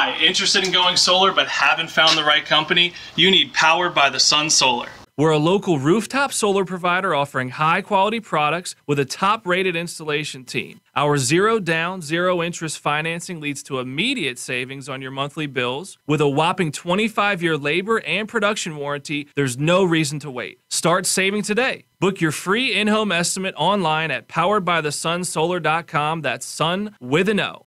Hi, interested in going solar but haven't found the right company? You need Powered by the Sun Solar. We're a local rooftop solar provider offering high-quality products with a top-rated installation team. Our zero-down, zero-interest financing leads to immediate savings on your monthly bills. With a whopping 25-year labor and production warranty, there's no reason to wait. Start saving today. Book your free in-home estimate online at poweredbythesunsolar.com. That's sun with an O.